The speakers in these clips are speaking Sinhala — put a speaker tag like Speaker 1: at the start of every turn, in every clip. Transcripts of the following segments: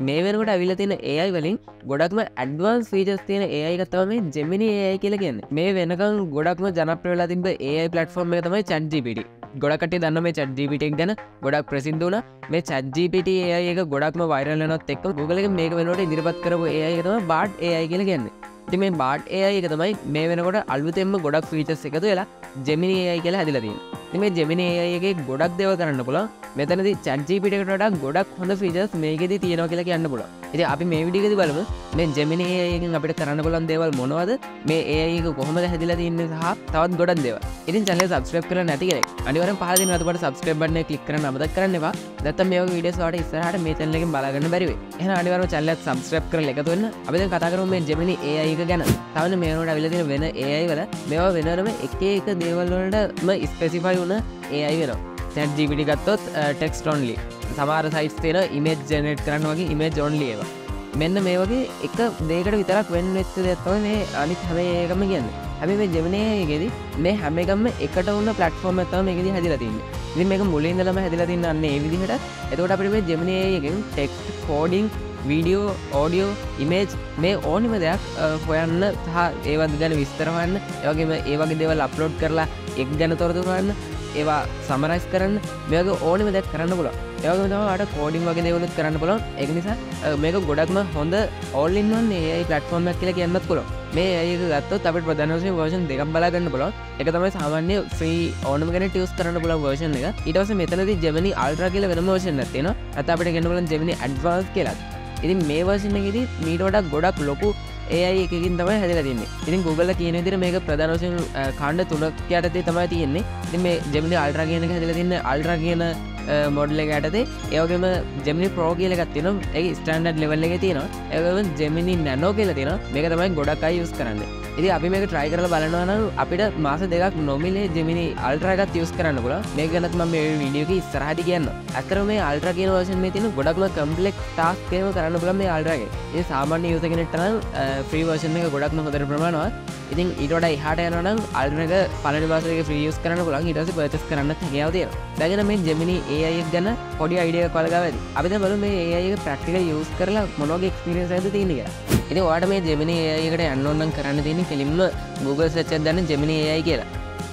Speaker 1: මේ වෙනකොට ඇවිල්ලා තියෙන AI වලින් ගොඩක්ම ඇඩ්වාන්ස් ෆීචර්ස් තියෙන AI එක තමයි Gemini AI කියලා කියන්නේ. මේ වෙනකන් ගොඩක්ම ජනප්‍රිය වෙලා තිබ්බ AI platform එක තමයි ChatGPT. ගොඩක් කට්ටිය දන්නවා මේ ChatGPT එක ගැන. ගොඩක් ප්‍රසිද්ධ වුණා. මේ ChatGPT AI එක ගොඩක්ම viral වෙනවත් එක්ක Google එක මේක වෙනකොට ඉදිරිපත් කරපු AI එක තමයි Bard AI කියලා කියන්නේ. ඉතින් මේ Bard AI එක තමයි මේ වෙනකොට අලුතෙන්ම ගොඩක් ෆීචර්ස් එකතු වෙලා Gemini AI කියලා හැදිලා තියෙන්නේ. ඉතින් මේ Gemini AI එකේ ගොඩක් දේවල් කරන්න පුළුවන්. මෙතනදී ChatGPT එකට වඩා ගොඩක් හොඳ ෆීචර්ස් මේකෙදී තියෙනවා කියලා කියන්න පුළුවන්. ඉතින් අපි මේ වීඩියෝ එකේදී බලමු මේ Gemini AI එකෙන් අපිට කරන්න පුළුවන් දේවල් මොනවද? මේ AI එක කොහොමද හැදිලා තින්නේ සහ තවත් ගොඩක් දේවල්. ඉතින් channel එක subscribe කරලා නැති කෙනෙක් අනිවාර්යෙන් පහල දෙන අතපොට subscribe button එක click කරන්න අමතක කරන්න එපා. නැත්නම් මේ වගේ වීඩියෝස් වලට ඉස්සරහට මේ channel එකෙන් බලා ගන්න බැරි වෙයි. එහෙනම් අනිවාර්යයෙන්ම channel එක subscribe කරලා එකතු වෙන්න. අපි දැන් කතා කරමු මේ Gemini AI එක ගැන. තවන මේ වෙනකොට අවිලා තියෙන වෙන AI වල මේවා වෙනවම එක එක දේවල් වලටම specify වුණ AI වෙනවා. ChatGPT ගත්තොත් text only. සමහර sites තියෙන image generate කරන්න වගේ image only ඒවා. මෙන්න මේ වගේ එක දෙයකට විතරක් වෙන්න වෙච්ච දෙයක් තමයි මේ අනිත් හැම එකම කියන්නේ. හැබැයි මේ Gemini එකේදී මේ හැම එකම එකට වුණ platform එකක් තමයි මේකෙදී හැදිලා තින්නේ. ඉතින් මේක මුලින් ඉඳලම හැදිලා තින්නේ අන්න ඒ විදිහට. එතකොට අපිට මේ Gemini එකෙන් text coding video audio image මේ ඕනිම දෙයක් හොයන්න සහ ඒවත් ගැන විස්තර හොයන්න ඒ වගේම ඒ වගේ දේවල් අප්ලෝඩ් කරලා එක් ගැන තොරතුරු හොයන්න ඒවා සමරයිස් කරන්න මේ වගේ ඕනිම දෙයක් කරන්න පුළුවන්. ඒ වගේම තමයි ඔයාලට කෝඩින් වගේ දේවලුත් කරන්න පුළුවන්. ඒක නිසා මේක ගොඩක්ම හොඳ all in one AI platform එකක් කියලා කියන්නත් පුළුවන්. මේ AI එක ගත්තොත් අපිට ප්‍රධාන වශයෙන් version දෙකක් බලා ගන්න පුළුවන්. එක තමයි සාමාන්‍ය free ඕනම කෙනෙක් use කරන්න පුළුවන් version එක. ඊට පස්සේ මෙතනදී Gemini Ultra කියලා වෙනම version එකක් තියෙනවා. නැත්නම් අපිට කියන්න පුළුවන් Gemini Advanced කියලා. ඉතින් මේ version එකේදී මීට වඩා ගොඩක් ලොකු AI එකකින් තමයි හැදලා තින්නේ. ඉතින් Google කියන විදිහට මේක ප්‍රධාන වශයෙන් කාණ්ඩ තුනක් යටතේ තමයි තියෙන්නේ. ඉතින් මේ Gemini Ultra කියන එක හැදලා තින්නේ Ultra කියන මොඩල් එක යටතේ. ඒ වගේම Gemini Pro කියලා එකක් තියෙනවා. ඒක ස්ටෑන්ඩඩ් ලෙවල් එකේ තියෙනවා. ඒ වගේම Gemini Nano කියලා තියෙනවා. මේක තමයි ගොඩක් අය use කරන්නේ. ඉතින් අපි මේක try කරලා බලනවා නම් අපිට මාස දෙකක් නොමිලේ Gemini Ultra එකත් use කරන්න පුළුවන්. මේක ගැනත් මම මේ වීඩියෝ එකේ ඉස්සරහදී කියන්නම්. අතරම මේ Ultra කියන version එකේ තියෙන ගොඩක්ම complex task එකම කරන්න පුළුවන් මේ Ultra එකේ. ඉතින් සාමාන්‍ය user කෙනෙක්ට නම් free version එක ගොඩක්ම හොඳට ප්‍රමාණවත්. ඉතින් ඊට වඩා එහාට යනවා නම් Ultra එක පළවෙනි මාසෙ එක free use කරන්න පුළුවන්. ඊට පස්සේ purchase කරන්නත් හැකියාව තියෙනවා. දැන් මේ Gemini AI එක ගැන පොඩි idea එකක් ඔයාලා ගාව ඇති. අපි දැන් බලමු මේ AI එක practical use කරලා මොන වගේ experience එකක්ද තියෙන්නේ කියලා. ඉතින් ඔයාලට මේ Gemini AI එකට යන්න ඕන නම් කරන්න තියෙන්නේ කෙලින්ම Google search එකෙන් දාන්න Gemini AI කියලා.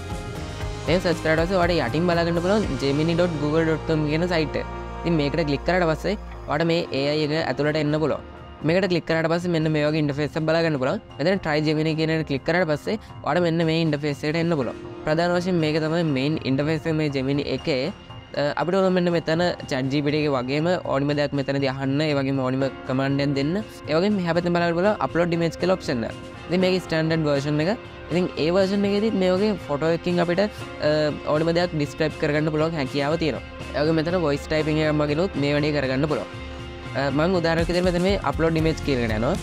Speaker 1: දැන් search කරලා පස්සේ ඔයාලට යටින් බලා ගන්න පුළුවන් gemini.google.com කියන site එක. ඉතින් මේකට click කරාට පස්සේ ඔයාලට මේ AI එක ඇතුළට එන්න පුළුවන්. මේකට click කරාට පස්සේ මෙන්න මේ වගේ interface එකක් බලා ගන්න පුළුවන්. මෙතන try Gemini කියන එකට click කරාට පස්සේ ඔයාලට මෙන්න මේ interface එකට එන්න පුළුවන්. ප්‍රධාන වශයෙන් මේක තමයි main interface එක මේ Gemini එකේ. අපිට ඕන මෙන්න මෙතන ChatGPT එකේ වගේම ඕනිම දෙයක් මෙතනදී අහන්න, ඒ වගේම ඕනිම command එකක් දෙන්න. ඒ වගේම මෙහා පැත්තෙන් බලන්න බලලා upload image කියලා option එක. ඉතින් මේකේ standard version එක. ඉතින් ඒ version එකේදීත් මේ වගේ photo එකකින් අපිට ඕනිම දෙයක් describe කරගන්න පුළුවන් හැකියාව තියෙනවා. ඒ වගේම මෙතන voice typing එකක් වගේලුත් මේ වැඩේ කරගන්න පුළුවන්. මම උදාහරණයක් විදිහට මෙතන මේ upload image කියන එකට යනවා.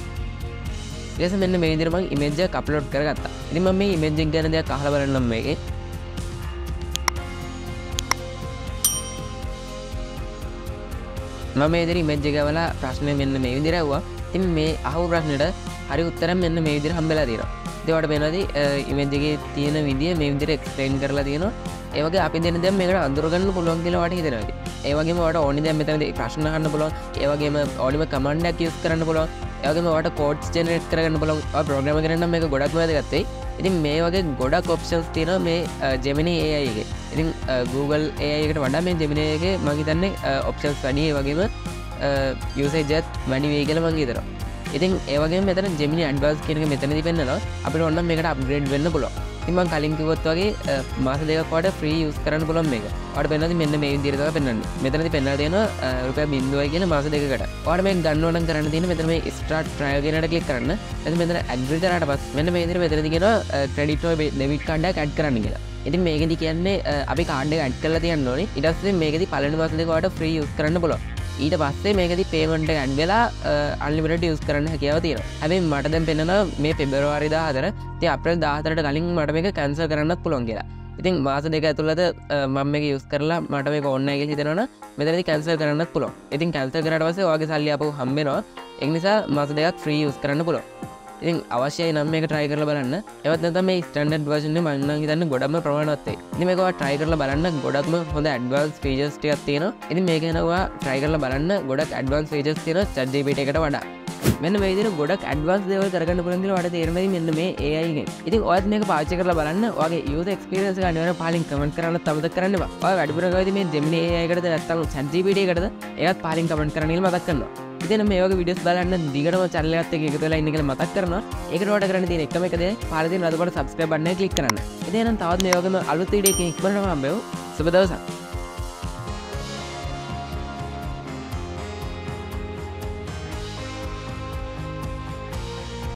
Speaker 1: ඊට පස්සේ මෙන්න මේ විදිහට මම image එකක් upload කරගත්තා. ඉතින් මම මේ image එක ගැන දෙයක් අහලා බලන්නම් මේකේ. මම මේ විදිහට image එක ගාවලා ප්‍රශ්නේ මෙන්න මේ විදිහට ඇහුවා. ඉතින් මේ අහපු ප්‍රශ්නෙට හරි උත්තරයක් මෙන්න මේ විදිහට හම්බෙලා තියෙනවා. ඉතින් ඔයාලට වෙනවාදී image එකේ තියෙන විදිය මේ විදිහට explain කරලා තියෙනවා. ඒ වගේ අපි දෙන දේ මේකට අඳුර ගන්න පුළුවන් කියලා ඔයාලට හිතෙනවා ඉතින්. ඒ වගේම ඔයාලට ඕනි දේ මෙතනදී ප්‍රශ්න අහන්න පුළුවන්. ඒ වගේම ඕනිම command එකක් use කරන්න පුළුවන්. ඒ වගේම ඔයාලට codes generate කරගන්න පුළුවන්. ඔයා program කරන්න නම් මේක ගොඩක්ම වැදගත් වෙයි. ඉතින් මේ වගේ ගොඩක් options තියෙනවා මේ Gemini AI එකේ. ඉතින් Google AI එකට වඩා මේ Gemini එකේ මම හිතන්නේ options වැඩි, ඒ වගේම usage එකත් වැඩි වෙයි කියලා මම හිතනවා. ඉතින් ඒ වගේම මෙතන Gemini Advanced කියන එක මෙතනදී පෙන්නනවා. අපිට ඕන නම් මේකට upgrade වෙන්න පුළුවන්. ඉතින් මම කලින් කිව්වොත් වගේ මාස දෙකක් වඩා free use කරන්න පුළුවන් මේක. ඔයාලට පෙන්නන්නේ මෙන්න මේ විදිහට තමයි පෙන්නන්නේ. මෙතනදී පෙන්නලා තියෙනවා රුපියල් 0යි කියන මාස දෙකකට. ඔයාලට මේක ගන්න ඕන නම් කරන්න තියෙන්නේ මෙතන මේ start trial කියන එකට click කරන්න. එතන මෙතන agree කරාට පස්සේ මෙන්න මේ විදිහට මෙතනදී කියනවා credit or debit card එකක් add කරන්න කියලා. ඉතින් මේකෙදි කියන්නේ අපි කාඩ් එක add කරලා තියන්න ඕනේ. ඊට පස්සේ මේකෙදි පළවෙනි මාස දෙක ඔයාලට free use කරන්න පුළුවන්. ඊට පස්සේ මේකෙදි payment එක add වෙලා unlimited use කරන්න හැකියාව තියෙනවා. හැබැයි මට දැන් පෙන්නනවා මේ පෙබරවාරි 14 ඉතින් අප්‍රේල් 14ට කලින් මට මේක cancel කරන්නත් පුළුවන් කියලා. ඉතින් මාස දෙක ඇතුළත මම මේක use කරලා මට මේක ඕන නැහැ කියලා හිතනවනම් මෙතනදී cancel කරන්නත් පුළුවන්. ඉතින් cancel කරාට පස්සේ ඔයාගේ සල්ලි ආපහු හම්බ වෙනවා. ඒ නිසා මාස දෙකක් free use කරන්න පුළුවන්. ඉතින් අවශ්‍යයි නම් මේක try කරලා බලන්න. ඒවත් නැත්නම් මේ standard version එක මම නම් හිතන්නේ ගොඩක්ම ප්‍රමාණවත් වෙයි. ඉතින් මේක ඔයා try කරලා බලන්න ගොඩක්ම හොඳ advanced features ටිකක් තියෙනවා. ඉතින් මේක ගැන ඔයා try කරලා බලන්න ගොඩක් advanced features තියෙනවා ChatGPT එකට වඩා. මෙන්න මේ විදිහට ගොඩක් advanced දේවල් කරගන්න පුළුවන් දින වඩා තේරෙනවා මෙන්න මේ AI එකෙන්. ඉතින් ඔයත් මේක පාවිච්චි කරලා බලන්න. ඔයාගේ user experience එක අනිවාර්යෙන් පහලින් comment කරන්න අමතක කරන්න එපා. ඔයා වැඩිපුර ගාවිදී මේ Gemini AI එකටද නැත්නම් ChatGPT එකටද ඒවත් පහලින් comment කරන්න කියලා මතක් කරනවා. ඉතින් මේ වගේ වීඩියෝස් බලන්න දිගටම channel එකත් එක්ක එකතු වෙලා ඉන්න කියලා මතක් කරනවා. ඒකට ඔයාලට කරන්න තියෙන එකම එක දේ පහළ තියෙන රතු පාට subscribe button එක click කරන්න. ඉතින් එහෙනම් තවත් මේ වගේම අලුත් වීඩියෝ එකකින් ඉක්මනටම හම්බෙමු. සුබ දවසක්.